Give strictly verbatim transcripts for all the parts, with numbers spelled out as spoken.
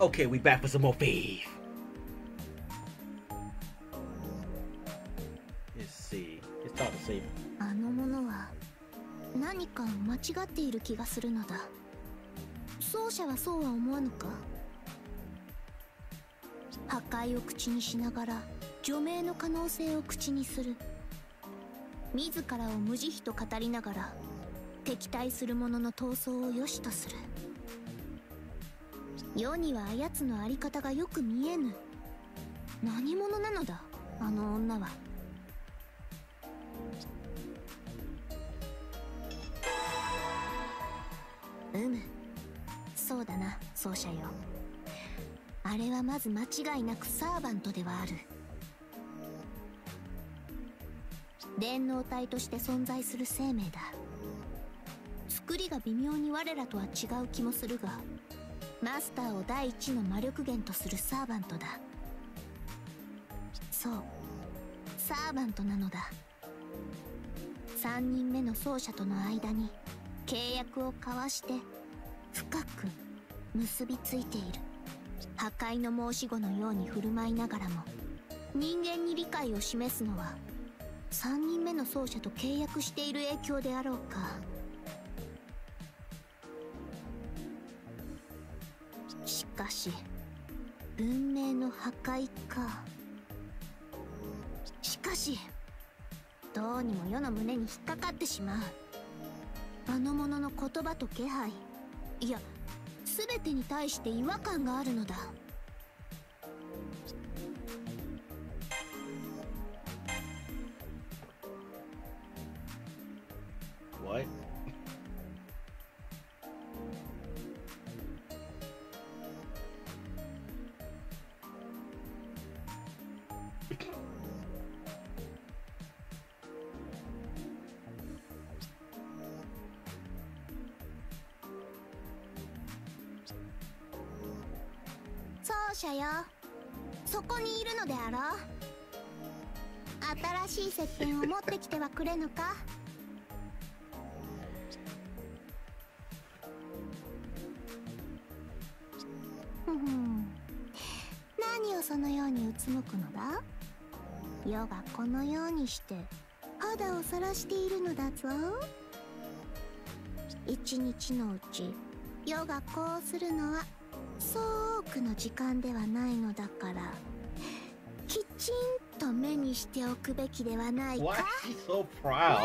Okay, we back with some more Thief. Let's see. It's time to save. あのものは何か間違っている気がするのだ。奏者はそうは思わぬか？破壊を口にしながら除名の可能性を口にする。自らを無慈悲と語りながら敵対する者の闘争を良しとする。世にはあやつのあり方がよく見えぬ。何者なのだあの女は。うむ、そうだな奏者よ。あれはまず間違いなくサーバントではある。電脳体として存在する生命だ。作りが微妙に我らとは違う気もするが、マスターを第一の魔力源とするサーバントだ。そう、サーバントなのだ。三人目の奏者との間に契約を交わして深く結びついている。破壊の申し子のように振る舞いながらも人間に理解を示すのは三人目の奏者と契約している影響であろうか。しかし文明の破壊か。しかしどうにも世の胸に引っかかってしまう。あの者の言葉と気配、いや全てに対して違和感があるのだ。 What? 奏者よ、そこにいるのであろう。新しい石鹸を持ってきてはくれぬか。ふふん、何をそのようにうつむくのだ。世がこのようにして肌を晒しているのだぞ。一日のうち世がこうするのはそう多くの時間ではないのだから、きちんと目にしておくべきではないか。 Why is she so proud?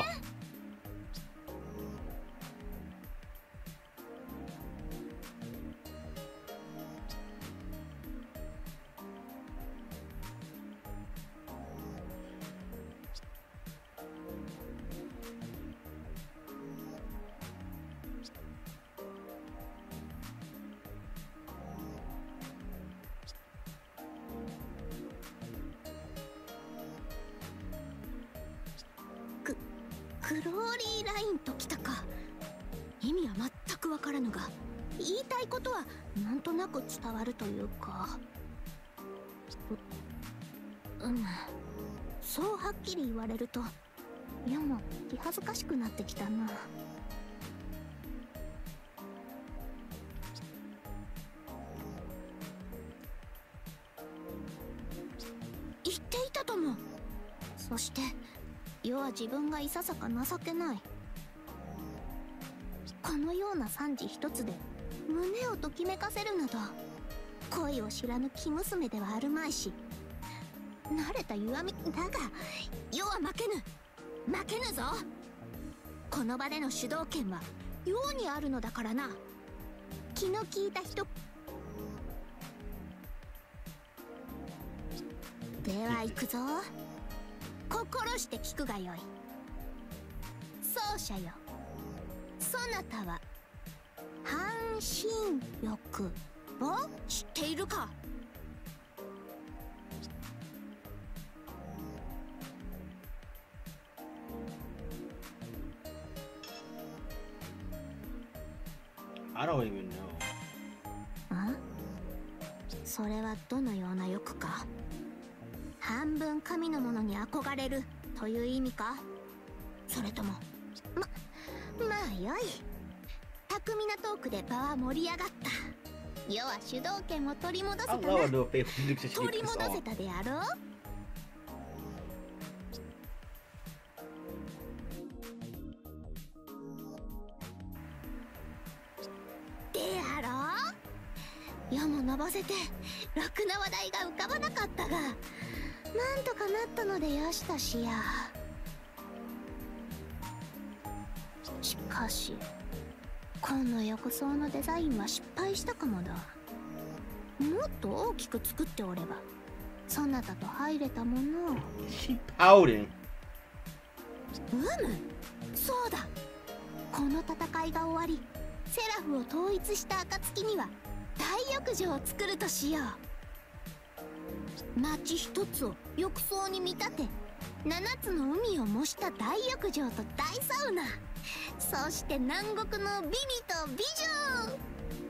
グローリーラインときたか。意味は全くわからぬが、言いたいことはなんとなく伝わるというか。う、うん、そうはっきり言われると世も気恥ずかしくなってきたな。言っていたとも。そして世は自分がいささか情けない。このような惨事一つで胸をときめかせるなど、恋を知らぬ生娘ではあるまいし、慣れた弱みだが世は負けぬ負けぬぞ。この場での主導権は世にあるのだからな。気の利いた人では行くぞ。心して聞くがよい。奏者よ、そなたは半身浴を知っているか。 I don't even know. あ？それはどのような欲か。半分神のものに憧れるという意味か。それともままあよい。巧みなトークで場は盛り上がった。 世は主導権を取り戻せた I な。 love a little faithful Duke to 取り keep this 戻せ on. たであろう。であろう。世ものぼせてろくな話題が浮かばなかったが、なんとかなったのでよしとしや。しかし今の浴槽のデザインは失敗したかもだ。もっと大きく作っておればそなたと入れたものを。 She pouting. うむ、そうだ。この戦いが終わりセラフを統一した暁には大浴場を作るとしよう。町一つを浴槽に見立て、七つの海を模した大浴場と大サウナ、そして南国の美味と美女。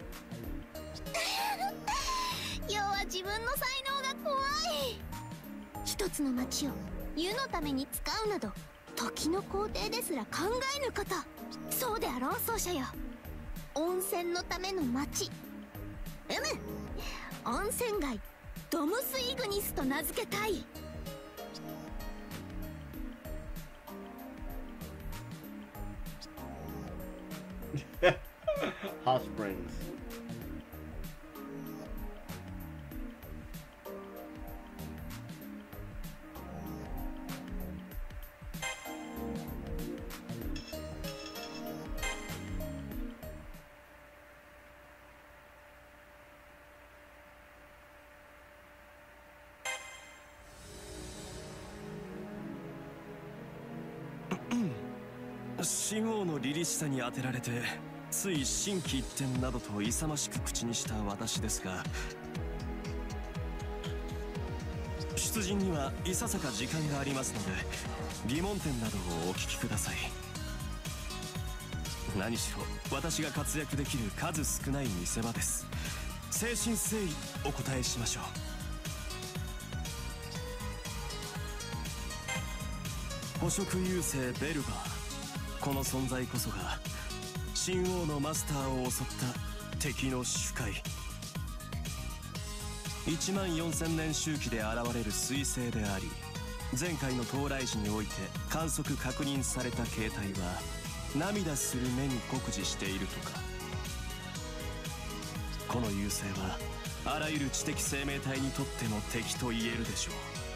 世は自分の才能が怖い。一つの町を湯のために使うなど時の工程ですら考えぬこと。そうであろう奏者よ。温泉のための町、うむ、温泉街ドムス・イグニスと名付けたい。 Hot Springs. Mm. 神王の凛々しさに当てられてつい心機一転などと勇ましく口にした私ですが、出陣にはいささか時間がありますので疑問点などをお聞きください。何しろ私が活躍できる数少ない見せ場です。誠心誠意お答えしましょう。捕食優勢ベルバー、この存在こそが神王のマスターを襲った敵の主海。いちまんよんせんねん周期で現れる彗星であり、前回の到来時において観測確認された形態は涙する目に酷似しているとか。この優星はあらゆる知的生命体にとっても敵と言えるでしょう。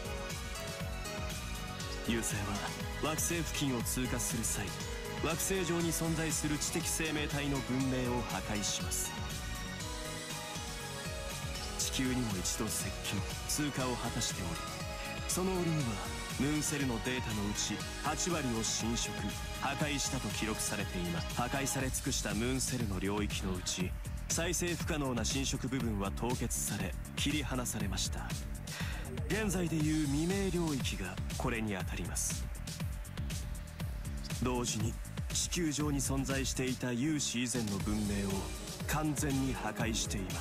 優星は惑星付近を通過する際、惑星上に存在する知的生命体の文明を破壊します。地球にも一度接近通過を果たしており、その折にはムーンセルのデータのうちはちわりを侵食破壊したと記録されています。破壊され尽くしたムーンセルの領域のうち再生不可能な侵食部分は凍結され切り離されました。現在でいう未明領域がこれにあたります。同時に地球上に存在していた有史以前の文明を完全に破壊しています。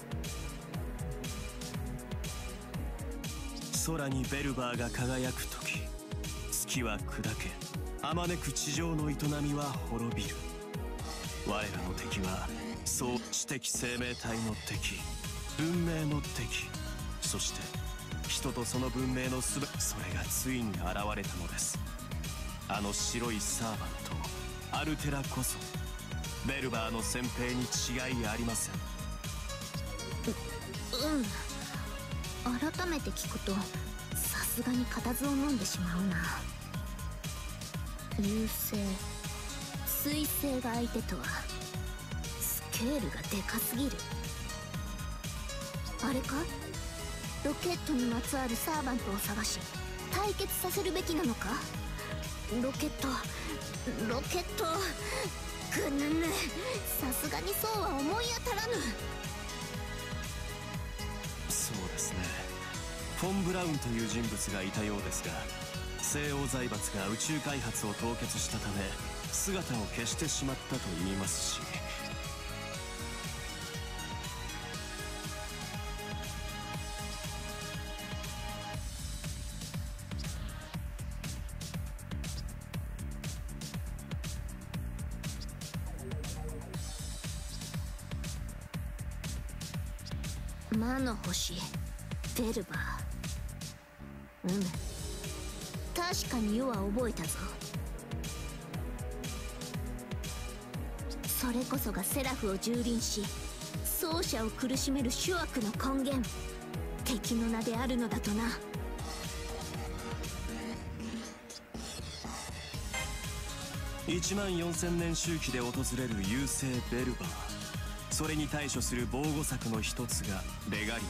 空にベルバーが輝く時、月は砕け、あまねく地上の営みは滅びる。我らの敵はそう知的生命体の敵、文明の敵、そして人とその文明のすべ、それがついに現れたのです。あの白いサーバントアルテラこそベルバーの先兵に違いありません。 う、うん。改めて聞くとさすがに固唾を飲んでしまうな。優勢彗星が相手とはスケールがでかすぎる。あれか、ロケットにまつわるサーバントを探し対決させるべきなのか。ロケットロケットぐぬぬ、さすがにそうは思い当たらぬ。 そうですね、フォン・ブラウンという人物がいたようですが、西欧財閥が宇宙開発を凍結したため姿を消してしまったと言いますし、 魔の星ベルバー。うむ、確かに世は覚えたぞ。それこそがセラフを蹂躙し奏者を苦しめる諸悪の根源、敵の名であるのだとな。 いちまんよんせんねん周期で訪れる優勢ベルバー、それに対処する防護策の一つがレガリ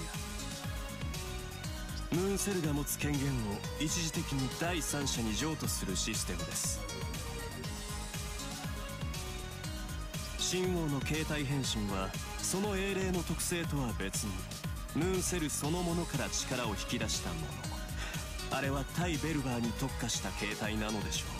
ア。ムーンセルが持つ権限を一時的に第三者に譲渡するシステムです。神王の形態変身はその英霊の特性とは別にムーンセルそのものから力を引き出したもの。あれは対ベルバーに特化した形態なのでしょ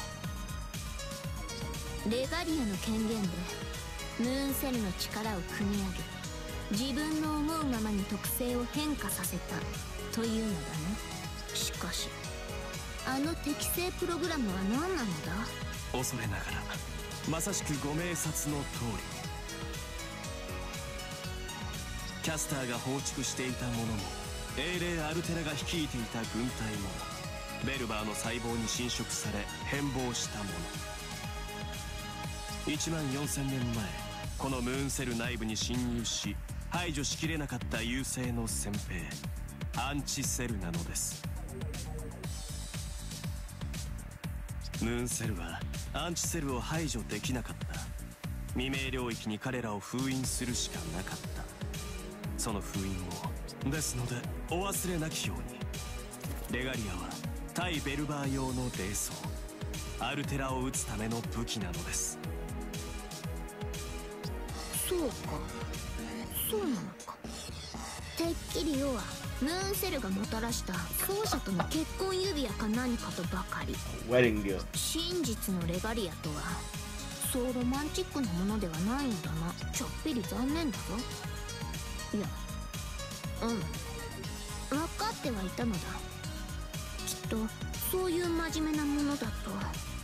レガリアの権限でムーンセルの力を組み上げ、自分の思うままに特性を変化させたというのだな。しかしあの適正プログラムは何なのだ。 恐れながらまさしくご明察の通り、キャスターが放逐していたものも英霊アルテラが率いていた軍隊もベルバーの細胞に侵食され変貌したもの。いちまんよんせんねんまえ、このムーンセル内部に侵入し排除しきれなかった優勢の先兵アンチセルなのです。ムーンセルはアンチセルを排除できなかった。未明領域に彼らを封印するしかなかった。その封印をですのでお忘れなきように、レガリアは対ベルバー用の霊装アルテラを撃つための武器なのです。 そうか、そうなのか。てっきり世はムーンセルがもたらした奏者との結婚指輪か何かとばかり。 Wedding gift. 真実のレガリアとはそうロマンチックなものではないのだな。ちょっぴり残念だぞ。いや、うん分かってはいたのだ。きっとそういう真面目なものだと。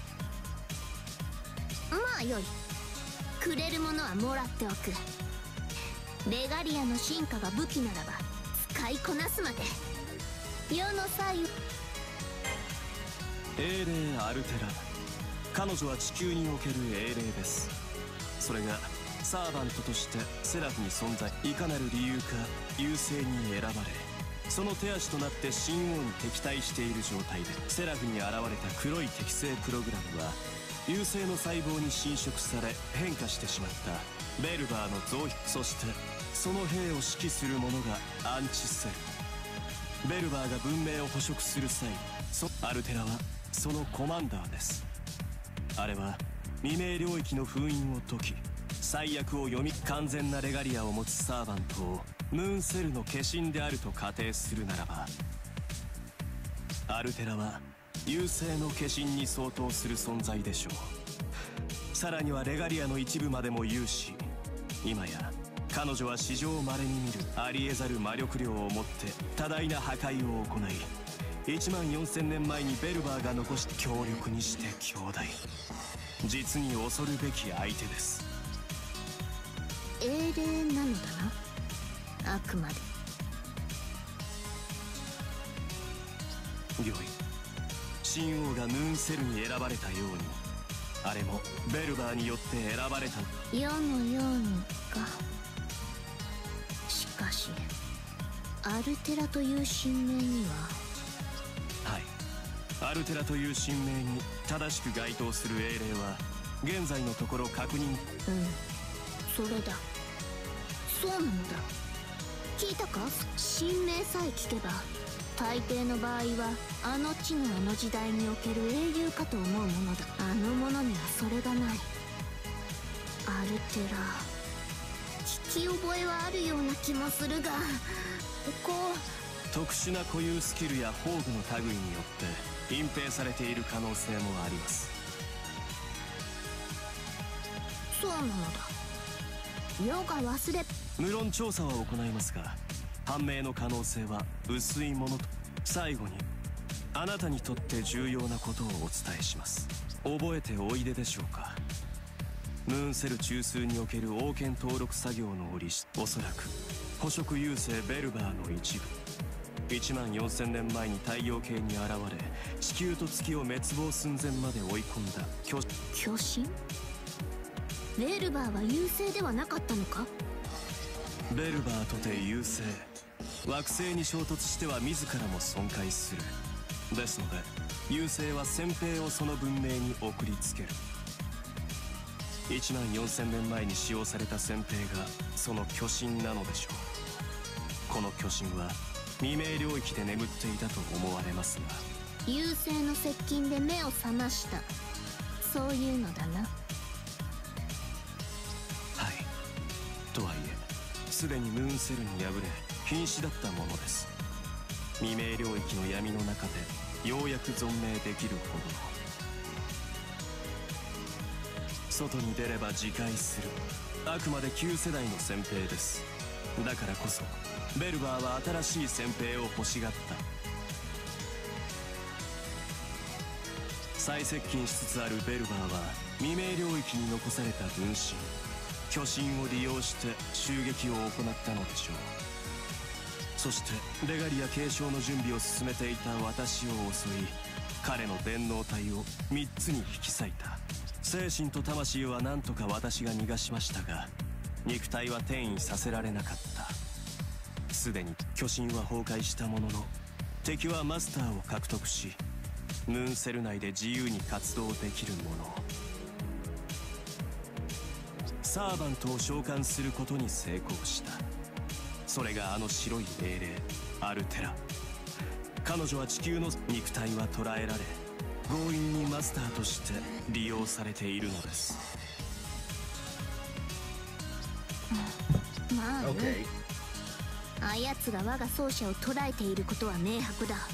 まあよい、くれるものはもらっておく。レガリアの進化が武器ならば使いこなすまで。世の際英霊アルテラ、彼女は地球における英霊です。それがサーバントとしてセラフに存在、いかなる理由か優勢に選ばれ、その手足となって神王に敵対している状態でセラフに現れた黒い適正プログラムは優勢の細胞に侵食され変化してしまったベルバーの増殖、そしてその兵を指揮する者がアンチセル。ベルバーが文明を捕食する際、そアルテラはそのコマンダーです。あれは未明領域の封印を解き最悪を読み、完全なレガリアを持つサーバントをムーンセルの化身であると仮定するならば、アルテラは優勢の化身に相当する存在でしょう。さらにはレガリアの一部までも有し、今や彼女は史上稀に見るありえざる魔力量を持って多大な破壊を行い、いちまんよんせんねんまえにベルバーが残して強力にして強大、実に恐るべき相手です。 英霊なのだな、あくまで。 御意、神王がムーンセルに選ばれたように、あれもベルバーによって選ばれた。 世のようにか。しかしアルテラという神名には。 はい、アルテラという神名に正しく該当する英霊は現在のところ確認。 うん、それだ。そうなのだ。聞いたか。神名さえ聞けば大抵の場合はあの地のあの時代における英雄かと思うものだ。あの者にはそれがない。アルテラ、聞き覚えはあるような気もするが、ここ特殊な固有スキルや宝具の類によって隠蔽されている可能性もあります。 そうなのだ。世が忘れ。 無論調査は行いますが、判明の可能性は薄いものと。最後にあなたにとって重要なことをお伝えします。覚えておいででしょうか。ムーンセル中枢における王権登録作業の折、おそらく捕食優勢ベルバーの一部。いちまんよんせんねんまえに太陽系に現れ、地球と月を滅亡寸前まで追い込んだ巨巨神。ベルバーは優勢ではなかったのか。 ベルバーとて優勢。惑星に衝突しては自らも損壊する。ですので優勢は先兵をその文明に送りつける。いちまんよんせんねんまえに使用された先兵がその巨神なのでしょう。この巨神は未明領域で眠っていたと思われますが、 優勢の接近で目を覚ました、そういうのだな。 はい。とはいえすでにムーンセルに敗れ瀕死だったものです。未明領域の闇の中でようやく存命できるほどの。外に出れば自壊する、あくまで旧世代の先兵です。だからこそベルバーは新しい先兵を欲しがった。再接近しつつあるベルバーは未明領域に残された分身巨神を利用して襲撃を行ったのでしょう。そしてレガリア継承の準備を進めていた私を襲い、彼の電脳体をみっつに引き裂いた。精神と魂は何とか私が逃がしましたが、肉体は転移させられなかった。すでに巨神は崩壊したものの、敵はマスターを獲得し、ムーンセル内で自由に活動できるもの、サーバントを召喚することに成功した。それがあの白い精霊アルテラ。彼女は地球の肉体は捕らえられ、強引にマスターとして利用されているのです。 まあね、 Okay. あやつが我が奏者を捕らえていることは明白だ。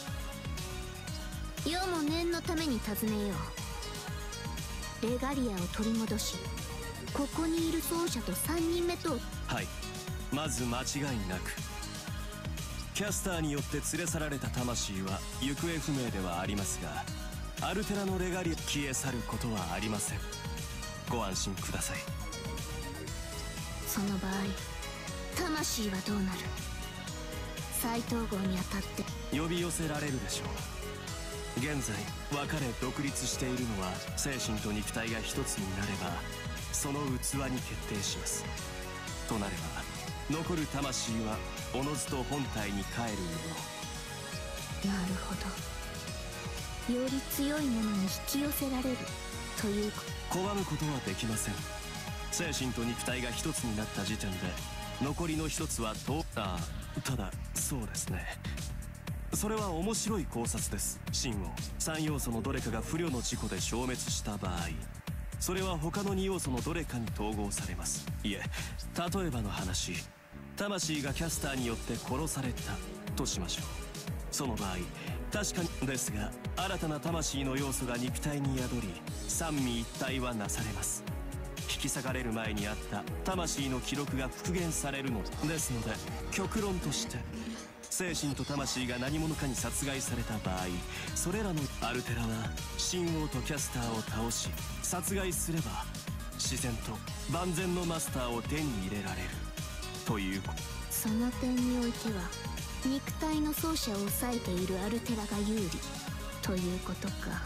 世も念のために尋ねよう。レガリアを取り戻し、ここにいる奏者とさんにんめと。 はい、まず間違いなくキャスターによって連れ去られた魂は行方不明ではありますが、アルテラのレガリア消え去ることはありません。ご安心ください。 その場合魂はどうなる。再統合にあたって呼び寄せられるでしょう。現在分かれ独立しているのは精神と肉体が一つになればその器に決定します。となれば残る魂はおのずと本体に帰るもの。 なるほど、より強いものに引き寄せられるというこ拒むことはできません。精神と肉体が一つになった時点で残りの一つはとあただそうですね、それは面白い考察です。真をさん要素のどれかが不慮の事故で消滅した場合、それは他のに要素のどれかに統合されます。いえ、例えばの話、魂がキャスターによって殺されたとしましょう。その場合確かにですが、新たな魂の要素が肉体に宿り三位一体はなされます。引き裂かれる前にあった魂の記録が復元されるのですので、極論として精神と魂が何者かに殺害された場合、それらのアルテラは神王とキャスターを倒し殺害すれば自然と万全のマスターを手に入れられるということ。 その点においては肉体の奏者を抑えているアルテラが有利ということか。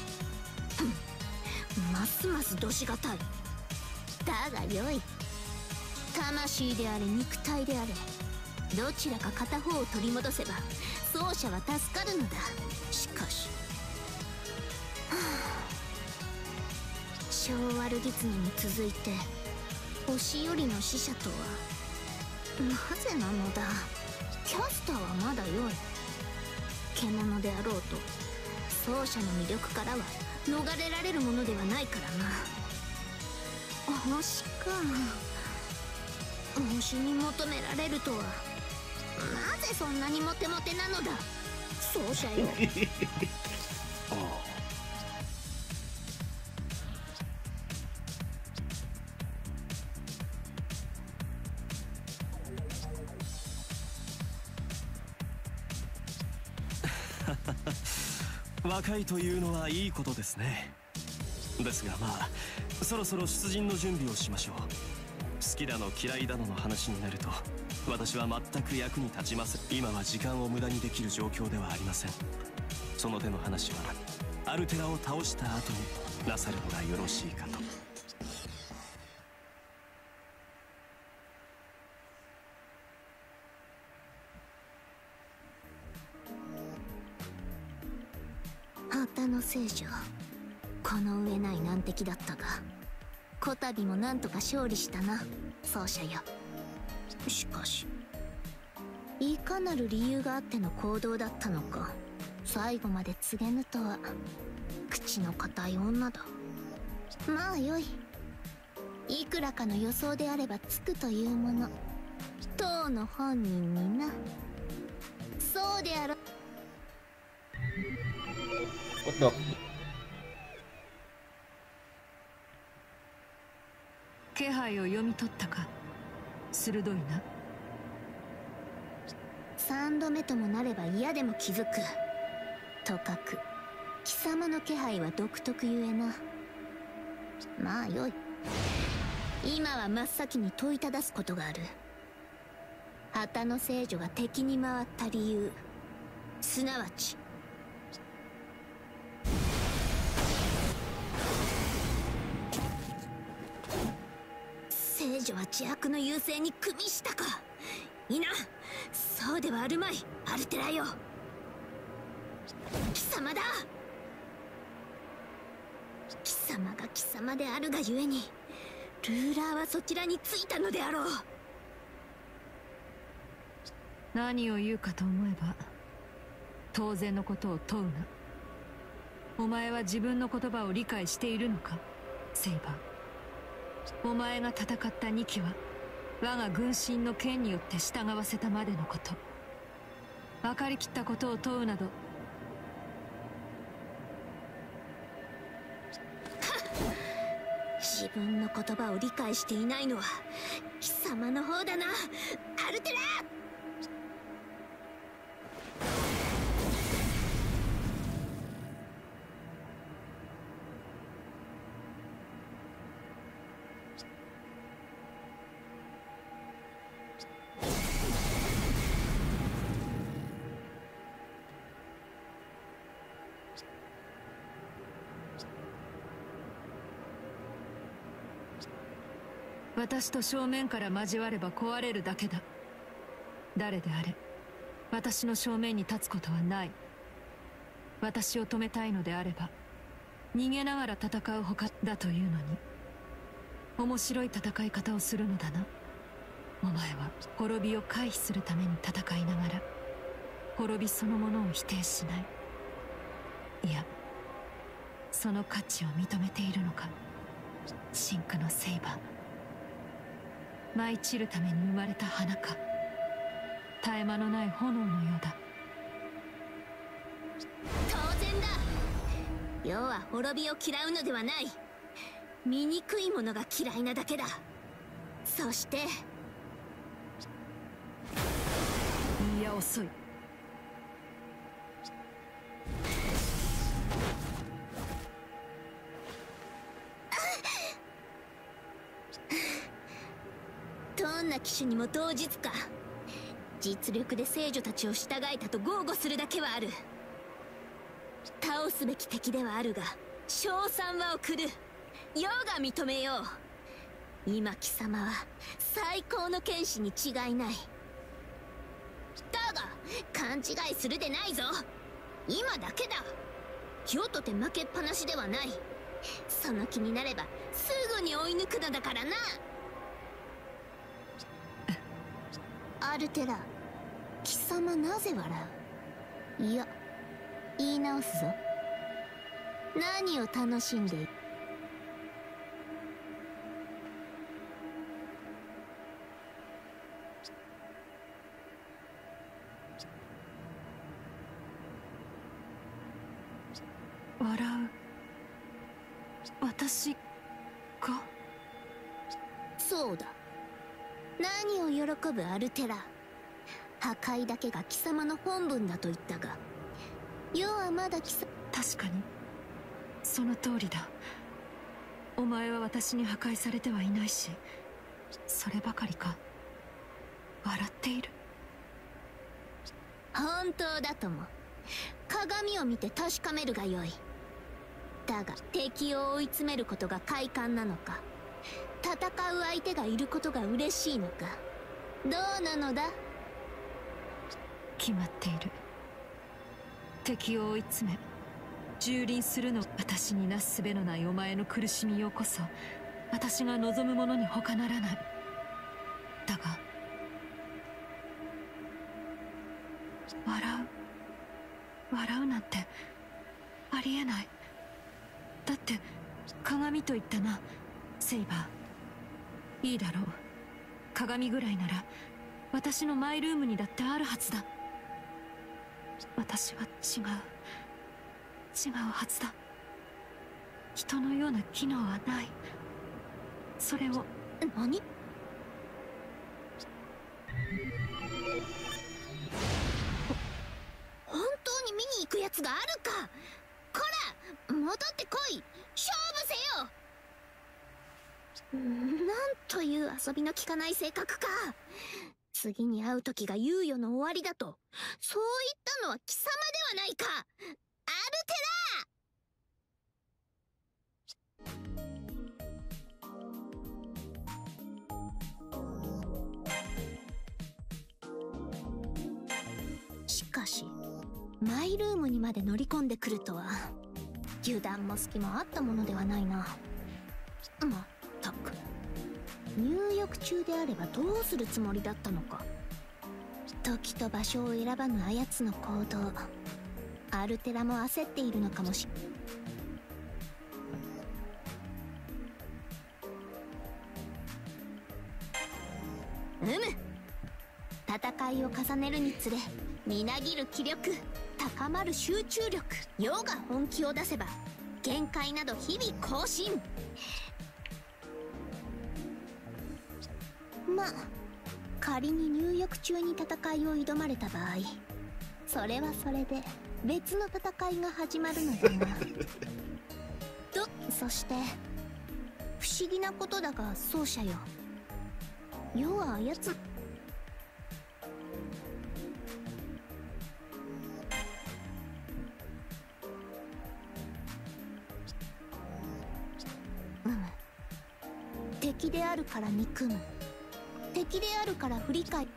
ますますどしがたい。だがよい。魂であれ肉体であれ、どちらか片方を取り戻せば奏者は助かるのだ。しかし、はあ、小ワルギツネに続いて星よりの使者とはなぜなのだ。キャスターはまだよい。獣であろうと奏者の魅力からは逃れられるものではないからな。星か。星に求められるとは、なぜそんなにモテモテなのだ奏者よ。 若いというのはいいことですね。ですがまあそろそろ出陣の準備をしましょう。 好きだの嫌いだのの話になると私は全く役に立ちません。今は時間を無駄にできる状況ではありません。その手の話はアルテラを倒した後になさるのがよろしいかと。 旗の聖女、この上ない難敵だったがこたびもなんとか勝利したな、奏者よ。しかしいかなる理由があっての行動だったのか最後まで告げぬとは口の固い女だ。まあよい、いくらかの予想であればつくというもの、当の本人にな。そうであろ。 What the? 気配を読み取ったか。鋭いな。 三度目ともなれば嫌でも気づく。とかく貴様の気配は独特ゆえな。まあよい、今は真っ先に問いただすことがある。旗の聖女が敵に回った理由、すなわち聖女は邪悪の優勢に組みしたか。いな、そうではあるまい、アルテラよ。貴様だ。貴様が貴様であるがゆえにルーラーはそちらについたのであろう。 何を言うかと思えば当然のことを問うな。お前は自分の言葉を理解しているのか、セイバー。お前が戦ったにきは我が軍神の剣によって従わせたまでのこと。分かりきったことを問うなど。 自分の言葉を理解していないのは貴様の方だな、アルテラ。 私と正面から交われば壊れるだけだ。誰であれ私の正面に立つことはない。私を止めたいのであれば逃げながら戦うほかだというのに、面白い戦い方をするのだな。お前は滅びを回避するために戦いながら滅びそのものを否定しない。いや、その価値を認めているのか、真紅のセイバー。舞い散るために生まれた花か、絶え間のない炎のようだ。 当然だ。世は滅びを嫌うのではない、醜いものが嫌いなだけだ。そしていや遅い。 どんな騎手にも同日か。実力で聖女たちを従えたと豪語するだけはある。倒すべき敵ではあるが称賛は送る。世が認めよう。今貴様は最高の剣士に違いない。だが勘違いするでないぞ。今だけだ。世とて負けっぱなしではない。その気になればすぐに追い抜くのだからな。アルテラ、貴様なぜ笑う。いや、言い直すぞ。何を楽しんでいる。 笑う私か。 そうだ。何を喜ぶアルテラ。破壊だけが貴様の本分だと言ったが、世はまだ貴様。 確かにその通りだ。お前は私に破壊されてはいないし、 そればかりか、笑っている。 本当だとも。鏡を見て確かめるがよい。だが敵を追い詰めることが快感なのか、戦う相手がいることが嬉しいのか、どうなのだ？ 決まっている。敵を追い詰め蹂躙するの、私になすすべのないお前の苦しみよこそ私が望むものに他ならない。だが笑う笑うなんてありえない。だって鏡と言ったな、セイバー。いいだろう、鏡ぐらいなら私のマイルームにだってあるはずだ。私は違う違うはずだ。人のような機能はない。それを。 何？本当に見に行くやつがあるか。こら戻ってこい、勝負せよ。なんという遊びの効かない性格か。次に会う時が猶予の終わりだと、そう言ったのは貴様ではないか、アルテラ。しかしマイルームにまで乗り込んでくるとは、油断も隙もあったものではないな。まったく、入浴中であればどうするつもりだったのか。時と場所を選ばぬあやつの行動、アルテラも焦っているのかもしれん。うむ、戦いを重ねるにつれみなぎる気力、高まる集中力、世が本気を出せば限界など日々更新。まあ仮に入浴中に戦いを挑まれた場合、それはそれで別の戦いが始まるのだな。とそして不思議なことだが奏者よ、世は操つうむ、敵であるから憎む、敵であるから振り返る。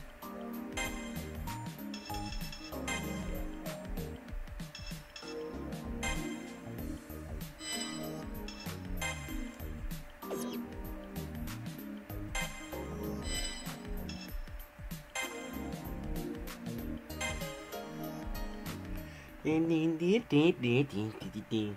デンデンデンデンデンデンデンデン。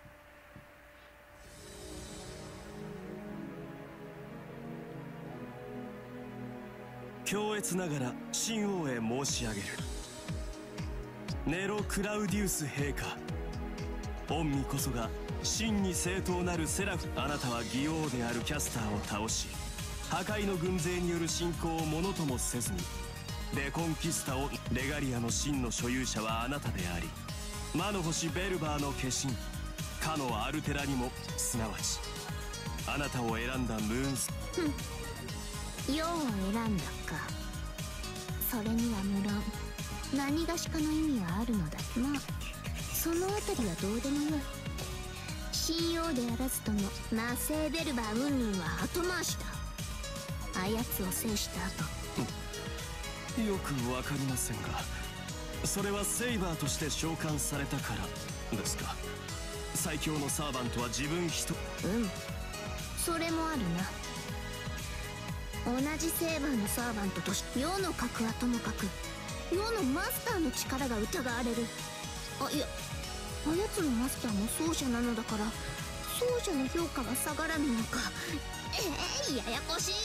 強烈ながら秦王へ申し上げる。ネロ・クラウディウス陛下、御身こそが真に正当なるセラフ。あなたは義王であるキャスターを倒し、破壊の軍勢による侵攻をものともせずにレコンキスタを。レガリアの真の所有者はあなたであり、魔の星ベルバーの化身かのアルテラにも、すなわちあなたを選んだムーンス。 世を選んだか。それには無論何がしかの意味はあるのだ。まあそのあたりはどうでもよい。信用であらずとも魔性ベルバー云々は後回しだ。あやつを制した後。 よくわかりませんが、それはセイバーとして召喚されたからですか。最強のサーバントは自分一人。 うん、それもあるな。同じセーバーのサーバントとして世の格はともかく世のマスターの力が疑われる。あ、いや、あやつのマスターも奏者なのだから、奏者の評価は下がらぬのか。ええー、ややこしい。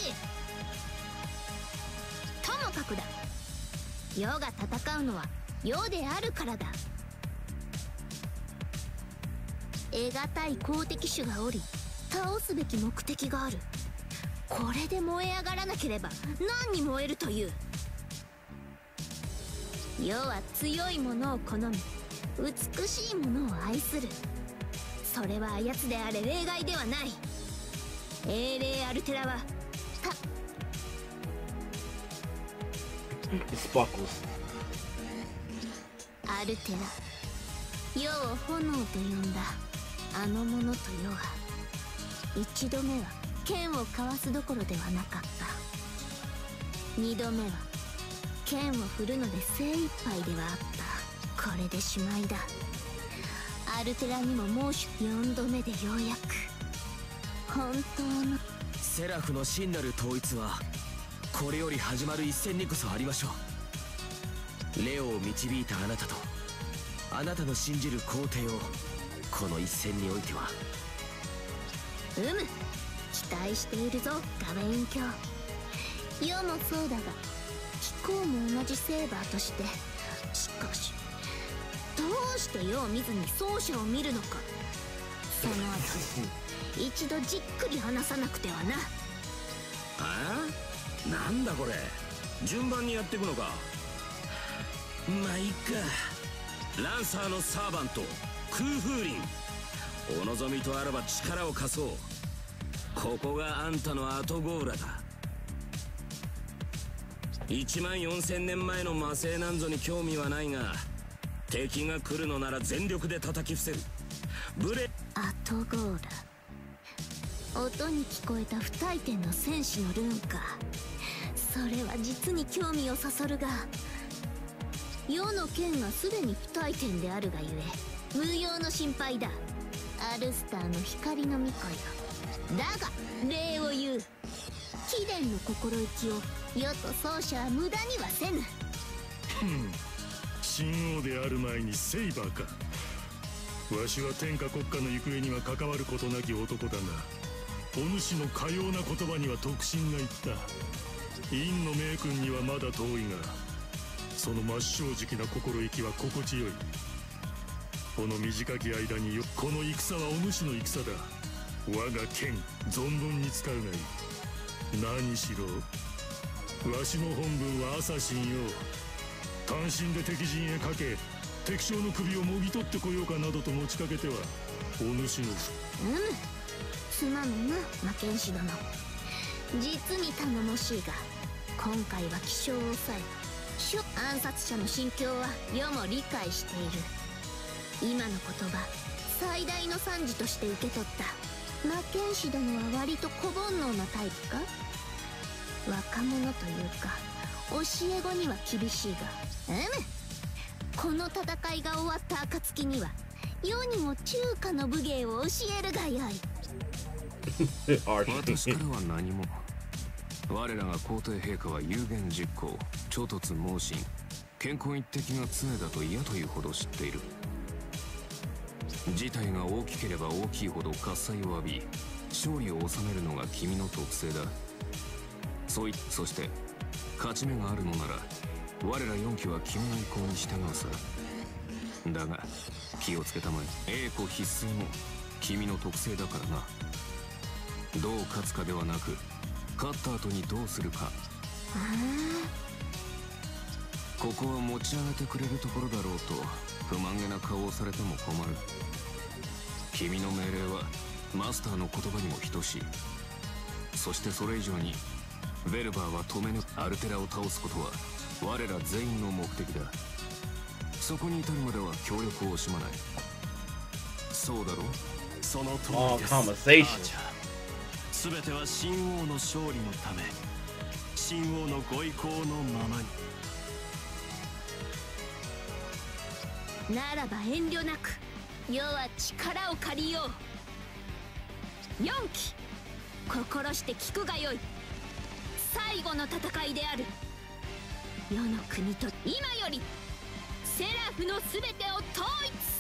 ともかくだ、世が戦うのは世であるからだ。得難い好敵種がおり、倒すべき目的がある。これで燃え上がらなければ何に燃えるという。世は強いものを好み、美しいものを愛する。それはあやつであれ例外ではない。英霊アルテラは Sparkles. アルテラ、世を炎と呼んだあの者と世は、一度目は剣を交わすどころではなかった。二度目は剣を振るので精一杯ではあった。これでしまいだ。アルテラにも猛暑。四度目でようやく本当のセラフの真なる統一はこれより始まる一戦にこそありましょう。レオを導いたあなたとあなたの信じる皇帝をこの一戦においては。 うむ、期待しているぞガウェイン卿。世もそうだが貴公も同じセーバーとして。しかしどうして世を見ずに奏者を見るのか。その後一度じっくり話さなくてはな。 ああ、なんだこれ、順番にやっていくのか。まあいいか。ランサーのサーバント空風林、お望みとあらば力を貸そう。ここがあんたの後ゴーラだ。いちまんよんせんねんまえの魔性なんぞに興味はないが、敵が来るのなら全力で叩き伏せる。ブレ後ゴーラ、音に聞こえた不退転の戦士のルーンか。それは実に興味をそそるが、世の剣がすでに不退転であるがゆえ無用の心配だ。アルスターの光の巫女よ。だが礼を言う。貴殿の心意気を世と奏者は無駄にはせぬ。 神王である前にセイバーか。わしは天下国家の行方には関わることなき男だが、お主のかような言葉には特進が言った。陰の名君にはまだ遠いが、その真っ正直な心意気は心地よい。この短き間によ、この戦はお主の戦だ。我が剣存分に使うがいい。何しろわしの本分はアサシンよ。単身で敵陣へかけ、敵将の首をもぎ取ってこようかなどと持ちかけてはお主の。 うむ、すまぬな魔剣士殿。実に頼もしいが、今回は気性を抑え、諸暗殺者の心境は世も理解している。今の言葉最大の賛辞として受け取った。魔剣士殿は割と小煩悩なタイプか。若者というか教え子には厳しいが、うむ、この戦いが終わった暁には世にも中華の武芸を教えるがよい。 私からは何も。我らが皇帝陛下は有言実行、超突猛進、健康一滴が常だと嫌というほど知っている。事態が大きければ大きいほど喝采を浴び、勝利を収めるのが君の特性だ。そいそして勝ち目があるのなら我ら四騎は君の意向に従うさ。だが気をつけたまえ、栄枯必衰も君の特性だからな。どう勝つかではなく、勝った後にどうするか。ここは持ち上げてくれるところだろうと不満げな顔をされても困る。君の命令はマスターの言葉にも等しい。そしてそれ以上にヴェルバーは止めぬ。アルテラを倒すことは我ら全員の目的だ。そこに至るまでは協力を惜しまない。そうだろう。 その通 long りです。 conversation. すべては神王の勝利のため、神王のご意向のままに。 ならば遠慮なく世は力を借りよう。四騎、心して聞くがよい。最後の戦いである。世の国と今よりセラフの全てを統一